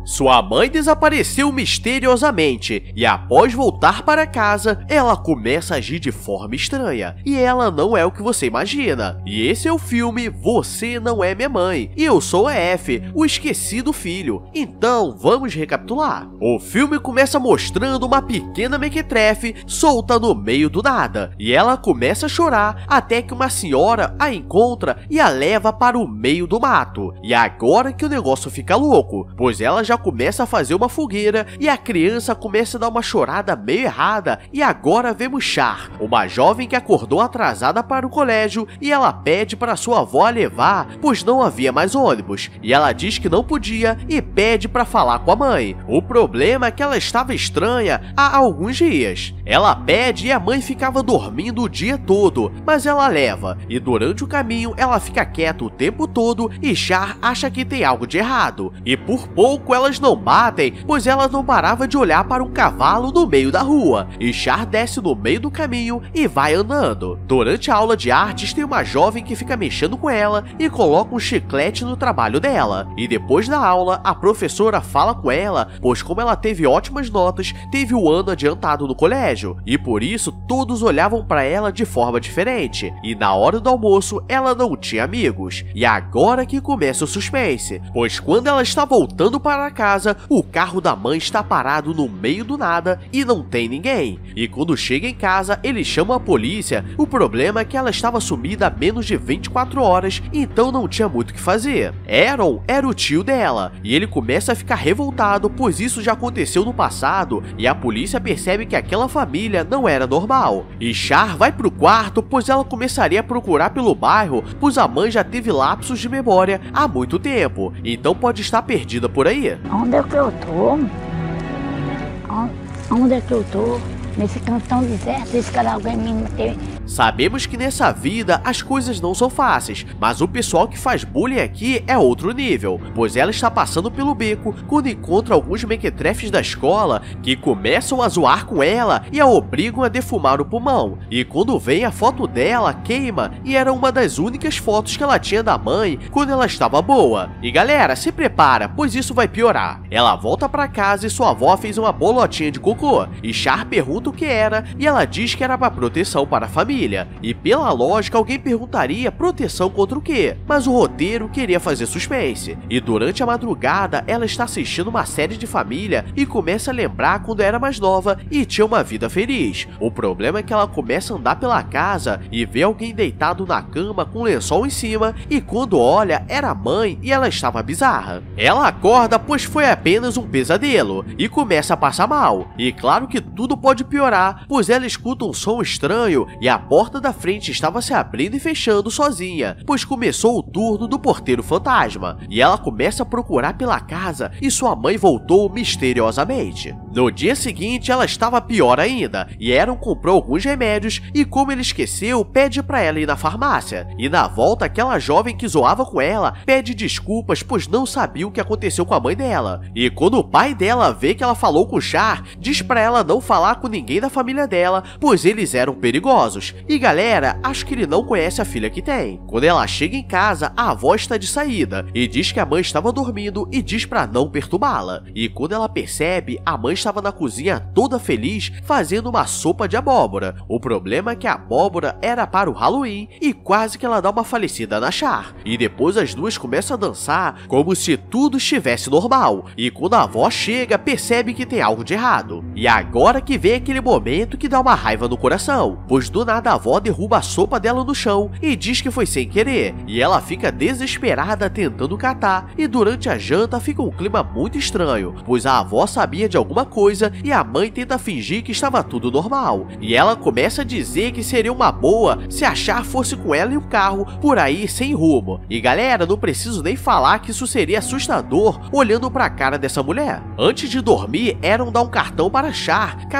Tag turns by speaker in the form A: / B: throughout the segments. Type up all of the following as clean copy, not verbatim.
A: Sua mãe desapareceu misteriosamente e após voltar para casa, ela começa a agir de forma estranha. E ela não é o que você imagina. E esse é o filme Você Não É Minha Mãe. E eu sou a F, o esquecido filho. Então, vamos recapitular. O filme começa mostrando uma pequena mequetrefe solta no meio do nada. E ela começa a chorar até que uma senhora a encontra e a leva para o meio do mato. E agora que o negócio fica louco, pois ela já começa a fazer uma fogueira e a criança começa a dar uma chorada meio errada. E agora vemos Char, uma jovem que acordou atrasada para o colégio e ela pede para sua avó a levar, pois não havia mais ônibus. E ela diz que não podia e pede para falar com a mãe. O problema é que ela estava estranha há alguns dias. Ela pede e a mãe ficava dormindo o dia todo, mas ela leva. E durante o caminho ela fica quieta o tempo todo e Char acha que tem algo de errado. E por pouco elas não batem, pois ela não parava de olhar para um cavalo no meio da rua. E Char desce no meio do caminho e vai andando. Durante a aula de artes tem uma jovem que fica mexendo com ela e coloca um chiclete no trabalho dela. E depois da aula, a professora fala com ela, pois como ela teve ótimas notas, teve o ano adiantado no colégio. E por isso todos olhavam para ela de forma diferente. E na hora do almoço, ela não tinha amigos. E agora que começa o suspense, pois quando ela está voltando para casa, o carro da mãe está parado no meio do nada e não tem ninguém. E quando chega em casa, eles chamam a polícia. O problema é que ela estava sumida há menos de 24 horas, então não tinha muito o que fazer. Aaron era o tio dela, e ele começa a ficar revoltado, pois isso já aconteceu no passado, e a polícia percebe que aquela família não era normal. E Char vai pro quarto, pois ela começaria a procurar pelo bairro, pois a mãe já teve lapsos de memória há muito tempo, então pode estar perdida por aí.
B: Onde é que eu tô? Onde é que eu tô? Nesse cantão deserto, esperar alguém me meter.
A: Sabemos que nessa vida as coisas não são fáceis, mas o pessoal que faz bullying aqui é outro nível, pois ela está passando pelo beco quando encontra alguns mequetrefes da escola que começam a zoar com ela e a obrigam a defumar o pulmão. E quando vem a foto dela, queima, e era uma das únicas fotos que ela tinha da mãe quando ela estava boa. E galera, se prepara, pois isso vai piorar. Ela volta para casa e sua avó fez uma bolotinha de cocô, e Char pergunta o que era, e ela diz que era para proteção para a família. E pela lógica, alguém perguntaria proteção contra o quê? Mas o roteiro queria fazer suspense. E durante a madrugada, ela está assistindo uma série de família e começa a lembrar quando era mais nova e tinha uma vida feliz. O problema é que ela começa a andar pela casa e vê alguém deitado na cama com um lençol em cima, e quando olha, era a mãe e ela estava bizarra. Ela acorda, pois foi apenas um pesadelo, e começa a passar mal. E claro que tudo pode piorar, pois ela escuta um som estranho e a porta da frente estava se abrindo e fechando sozinha, pois começou o turno do porteiro fantasma. E ela começa a procurar pela casa e sua mãe voltou misteriosamente. No dia seguinte, ela estava pior ainda, e Aaron comprou alguns remédios e como ele esqueceu, pede para ela ir na farmácia. E na volta, aquela jovem que zoava com ela pede desculpas, pois não sabia o que aconteceu com a mãe dela. E quando o pai dela vê que ela falou com Char, diz para ela não falar com ninguém da família dela, pois eles eram perigosos. E galera, acho que ele não conhece a filha que tem. Quando ela chega em casa, a avó está de saída e diz que a mãe estava dormindo e diz para não perturbá-la. E quando ela percebe, a mãe estava na cozinha toda feliz fazendo uma sopa de abóbora. O problema é que a abóbora era para o Halloween e quase que ela dá uma falecida na Char. E depois as duas começam a dançar como se tudo estivesse normal. E quando a avó chega, percebe que tem algo de errado. E agora que vem aquele momento que dá uma raiva no coração, pois do nada a avó derruba a sopa dela no chão e diz que foi sem querer. E ela fica desesperada tentando catar, e durante a janta fica um clima muito estranho, pois a avó sabia de alguma coisa e a mãe tenta fingir que estava tudo normal. E ela começa a dizer que seria uma boa se a Char fosse com ela em um carro por aí sem rumo. E galera, não preciso nem falar que isso seria assustador olhando pra cara dessa mulher. Antes de dormir, Aaron dá um cartão para Char caso ela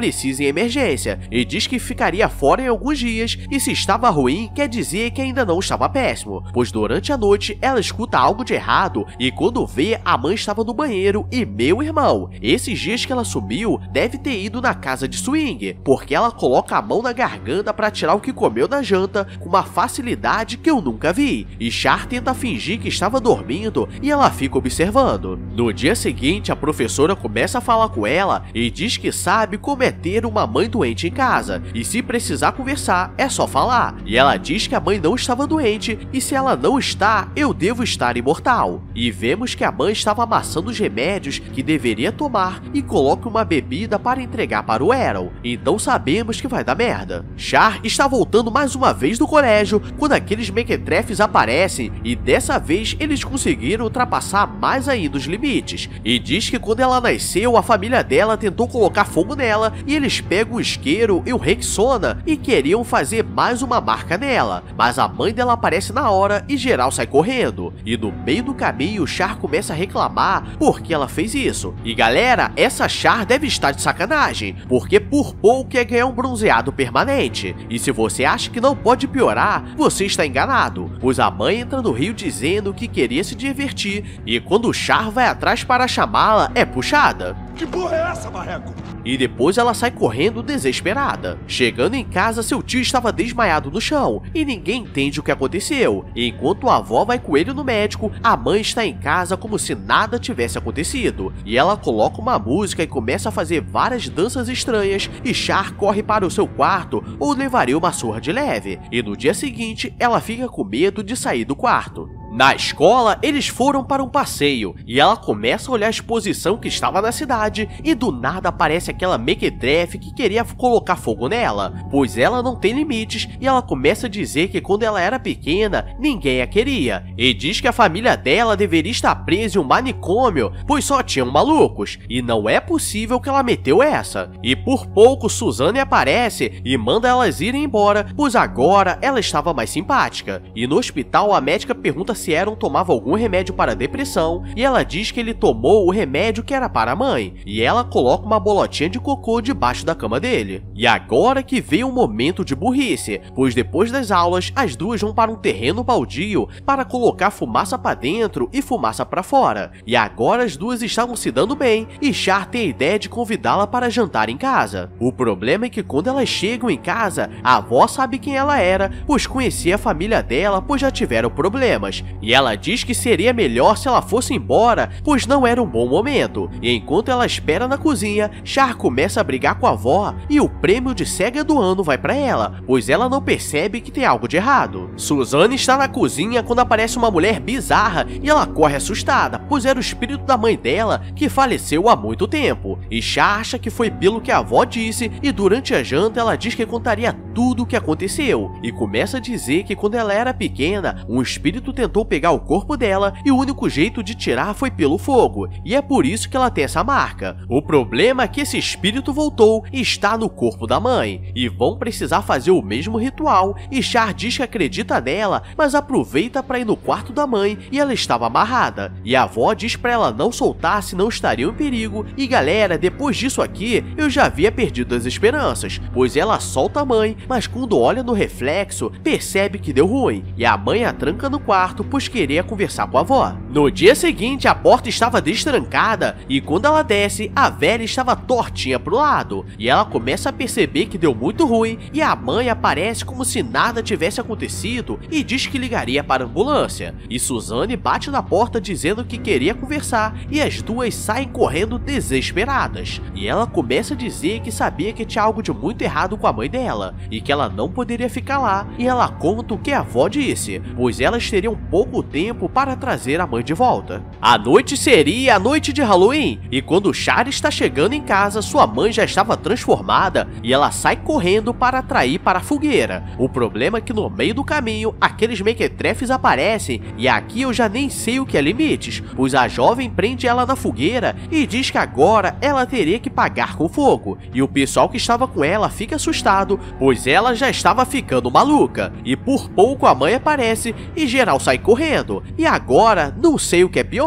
A: precisa em emergência e diz que ficaria fora em alguns dias, e se estava ruim quer dizer que ainda não estava péssimo, pois durante a noite ela escuta algo de errado e quando vê, a mãe estava no banheiro e meu irmão, esses dias que ela sumiu deve ter ido na casa de swing, porque ela coloca a mão na garganta para tirar o que comeu na janta com uma facilidade que eu nunca vi, e Char tenta fingir que estava dormindo e ela fica observando. No dia seguinte, a professora começa a falar com ela e diz que sabe como é ter uma mãe doente em casa, e se precisar conversar, é só falar. E ela diz que a mãe não estava doente, e se ela não está, eu devo estar imortal. E vemos que a mãe estava amassando os remédios que deveria tomar e coloca uma bebida para entregar para o Errol, então sabemos que vai dar merda. Char está voltando mais uma vez do colégio quando aqueles mequetrefes aparecem, e dessa vez eles conseguiram ultrapassar mais ainda os limites, e diz que quando ela nasceu, a família dela tentou colocar fogo nela, e eles pegam o isqueiro e o Rexona e queriam fazer mais uma marca nela, mas a mãe dela aparece na hora e geral sai correndo, e no meio do caminho Char começa a reclamar porque ela fez isso. E galera, essa Char deve estar de sacanagem, porque por pouco quer ganhar um bronzeado permanente, e se você acha que não pode piorar, você está enganado, pois a mãe entra no rio dizendo que queria se divertir, e quando Char vai atrás para chamá-la, é puxada.
C: Que porra é essa, Marreco?
A: E depois ela sai correndo desesperada. Chegando em casa, seu tio estava desmaiado no chão e ninguém entende o que aconteceu. Enquanto a avó vai com ele no médico, a mãe está em casa como se nada tivesse acontecido. E ela coloca uma música e começa a fazer várias danças estranhas, e Char corre para o seu quarto ou levaria uma surra de leve. E no dia seguinte, ela fica com medo de sair do quarto. Na escola, eles foram para um passeio, e ela começa a olhar a exposição que estava na cidade, e do nada aparece aquela mequetrefe que queria colocar fogo nela, pois ela não tem limites, e ela começa a dizer que quando ela era pequena, ninguém a queria, e diz que a família dela deveria estar presa em um manicômio, pois só tinham malucos, e não é possível que ela meteu essa. E por pouco, Suzanne aparece e manda elas irem embora, pois agora ela estava mais simpática, e no hospital a médica pergunta se Aaron tomava algum remédio para depressão, e ela diz que ele tomou o remédio que era para a mãe, e ela coloca uma bolotinha de cocô debaixo da cama dele. E agora que veio um momento de burrice, pois depois das aulas, as duas vão para um terreno baldio para colocar fumaça para dentro e fumaça para fora, e agora as duas estavam se dando bem, e Char tem a ideia de convidá-la para jantar em casa. O problema é que quando elas chegam em casa, a avó sabe quem ela era, pois conhecia a família dela, pois já tiveram problemas, e ela diz que seria melhor se ela fosse embora, pois não era um bom momento. E enquanto ela espera na cozinha, Char começa a brigar com a avó e o prêmio de cega do ano vai para ela, pois ela não percebe que tem algo de errado. Suzanne está na cozinha quando aparece uma mulher bizarra e ela corre assustada, pois era o espírito da mãe dela que faleceu há muito tempo. E Char acha que foi pelo que a avó disse, e durante a janta ela diz que contaria tudo o que aconteceu, e começa a dizer que quando ela era pequena, um espírito tentou pegar o corpo dela e o único jeito de tirar foi pelo fogo, e é por isso que ela tem essa marca. O problema é que esse espírito voltou e está no corpo da mãe, e vão precisar fazer o mesmo ritual, e Char diz que acredita nela, mas aproveita para ir no quarto da mãe e ela estava amarrada, e a avó diz para ela não soltar se não estariam em perigo, e galera, depois disso aqui, eu já havia perdido as esperanças, pois ela solta a mãe, mas quando olha no reflexo, percebe que deu ruim, e a mãe a tranca no quarto, pois queria conversar com a avó. No dia seguinte, a porta estava destrancada, e quando ela desce, a velha estava tortinha pro lado, e ela começa a perceber que deu muito ruim, e a mãe aparece como se nada tivesse acontecido, e diz que ligaria para a ambulância, e Suzanne bate na porta dizendo que queria conversar, e as duas saem correndo desesperadas, e ela começa a dizer que sabia que tinha algo de muito errado com a mãe dela, e que ela não poderia ficar lá, e ela conta o que a avó disse, pois elas teriam pouco tempo para trazer a mãe de volta. A noite seria a noite de Halloween, e quando Char está chegando em casa, sua mãe já estava transformada, e ela sai correndo para atrair para a fogueira. O problema é que no meio do caminho, aqueles mequetrefes aparecem, e aqui eu já nem sei o que é limites, pois a jovem prende ela na fogueira e diz que agora ela teria que pagar com fogo, e o pessoal que estava com ela fica assustado, pois ela já estava ficando maluca, e por pouco a mãe aparece e geral sai correndo, e agora não sei o que é pior.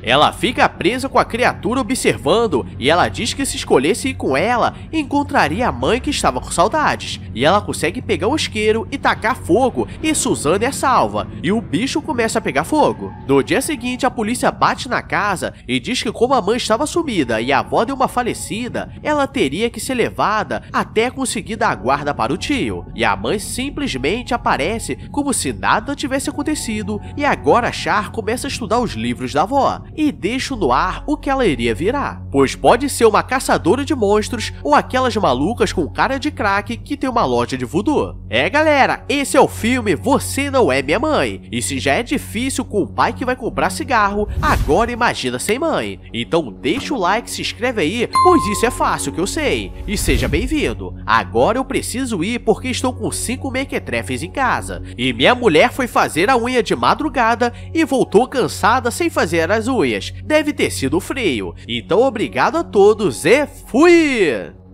A: Ela fica presa com a criatura observando e ela diz que se escolhesse ir com ela, encontraria a mãe que estava com saudades. E ela consegue pegar o isqueiro e tacar fogo e Suzanne é salva. E o bicho começa a pegar fogo. No dia seguinte, a polícia bate na casa e diz que como a mãe estava sumida e a avó deu uma falecida, ela teria que ser levada até conseguir dar a guarda para o tio. E a mãe simplesmente aparece como se nada tivesse acontecido e agora Char começa a estudar os livros da avó e deixa no ar o que ela iria virar. Pois pode ser uma caçadora de monstros ou aquelas malucas com cara de crack que tem uma loja de voodoo. Galera, esse é o filme Você Não É Minha Mãe. E se já é difícil com o pai que vai comprar cigarro, agora imagina sem mãe. Então deixa o like, se inscreve aí, pois isso é fácil que eu sei. E seja bem-vindo. Agora eu preciso ir porque estou com 5 mequetrefes em casa. E minha mulher foi fazer a unha de madrugada e voltou cansada sem fazer as unhas. Deve ter sido frio. Então obrigado a todos e fui!